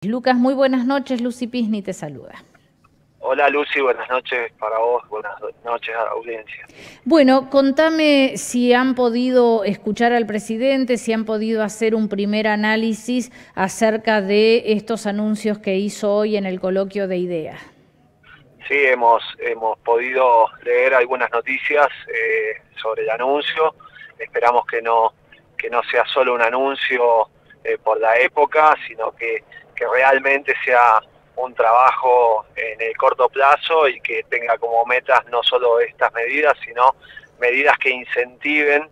Lucas, muy buenas noches. Lucy Pisni te saluda. Hola Lucy, buenas noches para vos, buenas noches a la audiencia. Bueno, contame si han podido escuchar al presidente, si han podido hacer un primer análisis acerca de estos anuncios que hizo hoy en el coloquio de ideas. Sí, hemos podido leer algunas noticias sobre el anuncio. Esperamos que no sea solo un anuncio por la época, sino que realmente sea un trabajo en el corto plazo y que tenga como metas no solo estas medidas, sino medidas que incentiven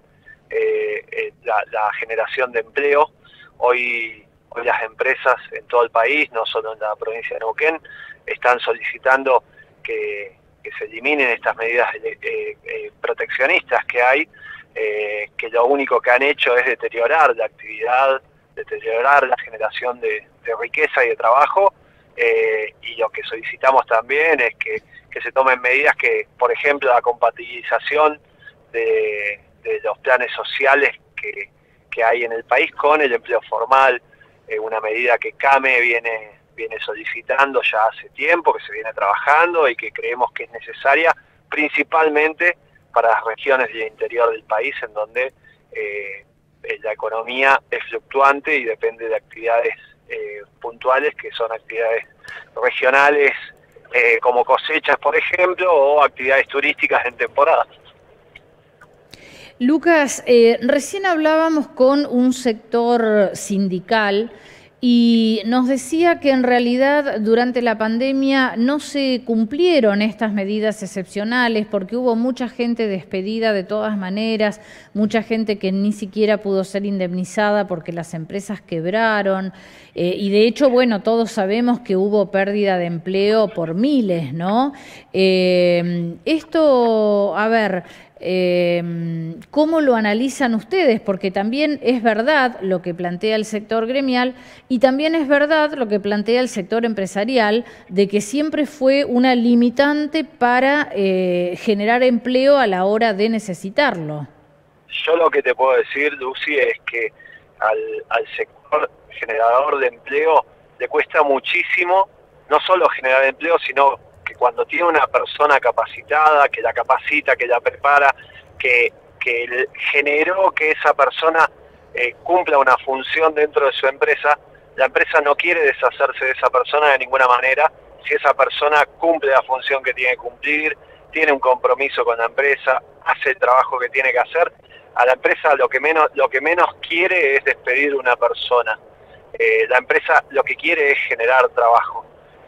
la generación de empleo. Hoy las empresas en todo el país, no solo en la provincia de Neuquén, están solicitando que se eliminen estas medidas proteccionistas que hay, que lo único que han hecho es deteriorar la actividad, deteriorar la generación de riqueza y de trabajo, y lo que solicitamos también es que se tomen medidas que, por ejemplo, la compatibilización de los planes sociales que hay en el país con el empleo formal, una medida que CAME viene solicitando ya hace tiempo, que se viene trabajando y que creemos que es necesaria principalmente para las regiones del interior del país, en donde la economía es fluctuante y depende de actividades puntuales, que son actividades regionales como cosechas, por ejemplo, o actividades turísticas en temporada. Lucas, recién hablábamos con un sector sindical y nos decía que en realidad durante la pandemia no se cumplieron estas medidas excepcionales porque hubo mucha gente despedida de todas maneras, mucha gente que ni siquiera pudo ser indemnizada porque las empresas quebraron, y de hecho, bueno, todos sabemos que hubo pérdida de empleo por miles, ¿no? Esto, a ver, ¿cómo lo analizan ustedes? Porque también es verdad lo que plantea el sector gremial y también es verdad lo que plantea el sector empresarial, de que siempre fue una limitante para generar empleo a la hora de necesitarlo. Yo lo que te puedo decir, Lucy, es que al sector generador de empleo le cuesta muchísimo, no solo generar empleo, sino que cuando tiene una persona capacitada, que la capacita, que la prepara, que generó que esa persona cumpla una función dentro de su empresa, la empresa no quiere deshacerse de esa persona de ninguna manera. Si esa persona cumple la función que tiene que cumplir, tiene un compromiso con la empresa, hace el trabajo que tiene que hacer, a la empresa lo que menos quiere es despedir a una persona. La empresa lo que quiere es generar trabajo.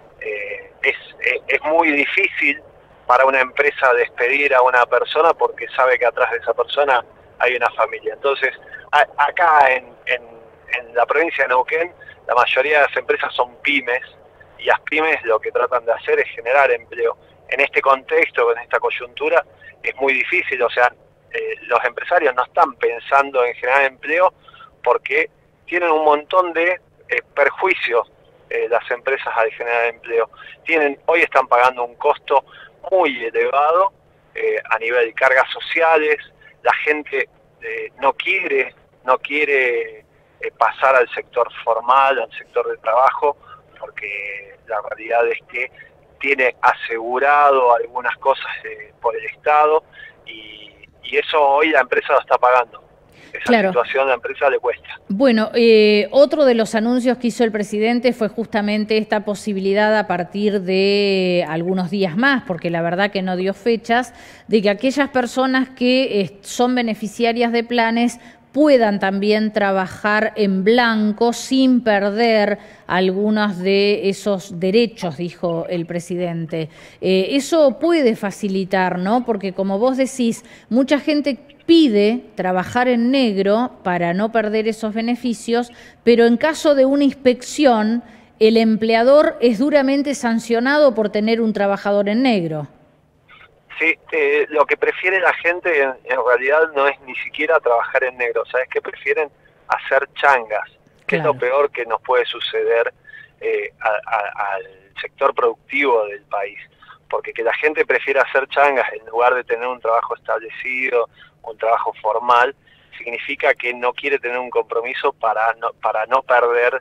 Es muy difícil para una empresa despedir a una persona porque sabe que atrás de esa persona hay una familia. Entonces, acá en la provincia de Neuquén, la mayoría de las empresas son pymes, y las pymes lo que tratan de hacer es generar empleo. En este contexto, en esta coyuntura, es muy difícil, o sea, los empresarios no están pensando en generar empleo porque tienen un montón de perjuicios las empresas al generar empleo. Hoy están pagando un costo muy elevado a nivel de cargas sociales. La gente no quiere pasar al sector formal, al sector de trabajo, porque la realidad es que tiene asegurado algunas cosas por el Estado, y eso hoy la empresa lo está pagando. Esa Claro. situación a la empresa le cuesta. Bueno, otro de los anuncios que hizo el presidente fue justamente esta posibilidad a partir de algunos días más, porque la verdad que no dio fechas, de que aquellas personas que son beneficiarias de planes puedan también trabajar en blanco sin perder algunos de esos derechos, dijo el presidente. Eso puede facilitar, ¿no? Porque como vos decís, mucha gente pide trabajar en negro para no perder esos beneficios, pero en caso de una inspección, el empleador es duramente sancionado por tener un trabajador en negro. Sí, lo que prefiere la gente en realidad no es ni siquiera trabajar en negro, ¿sabes qué? Prefieren hacer changas, que es lo Claro. peor que nos puede suceder al sector productivo del país, porque que la gente prefiera hacer changas en lugar de tener un trabajo establecido, un trabajo formal, significa que no quiere tener un compromiso para no perder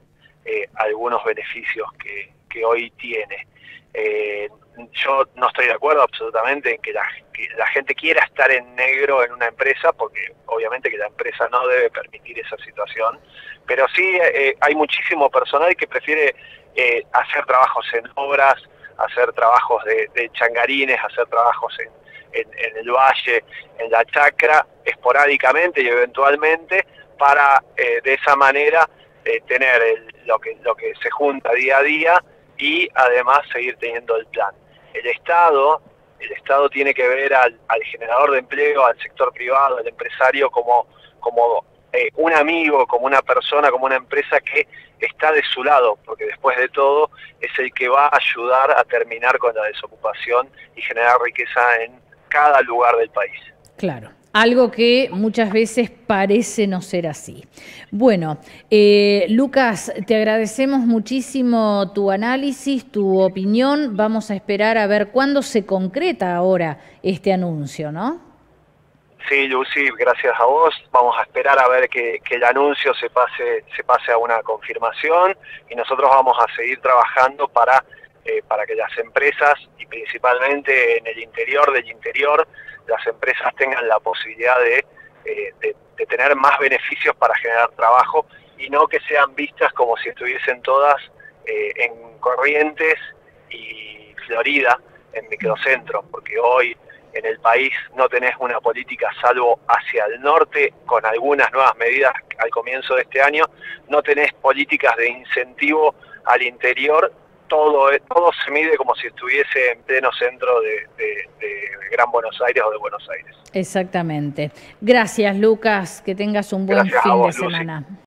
algunos beneficios que hoy tiene. Yo no estoy de acuerdo absolutamente en que la gente quiera estar en negro en una empresa, porque obviamente que la empresa no debe permitir esa situación, pero sí hay muchísimo personal que prefiere hacer trabajos en obras, hacer trabajos de changarines, hacer trabajos en el valle, en la chacra, esporádicamente y eventualmente, para de esa manera tener lo que se junta día a día y además seguir teniendo el plan. El Estado tiene que ver al generador de empleo, al sector privado, al empresario como un amigo, como una persona, como una empresa que está de su lado, porque después de todo es el que va a ayudar a terminar con la desocupación y generar riqueza en cada lugar del país. Claro. Algo que muchas veces parece no ser así. Bueno, Lucas, te agradecemos muchísimo tu análisis, tu opinión. Vamos a esperar a ver cuándo se concreta ahora este anuncio, ¿no? Sí, Lucy, gracias a vos. Vamos a esperar a ver que el anuncio se pase a una confirmación y nosotros vamos a seguir trabajando para que las empresas, y principalmente en el interior del interior, las empresas tengan la posibilidad de tener más beneficios para generar trabajo y no que sean vistas como si estuviesen todas en Corrientes y Florida, en microcentros, porque hoy en el país no tenés una política, salvo hacia el norte, con algunas nuevas medidas al comienzo de este año, no tenés políticas de incentivo al interior. Todo se mide como si estuviese en pleno centro de Gran Buenos Aires o de Buenos Aires. Exactamente. Gracias, Lucas. Que tengas un buen fin de semana.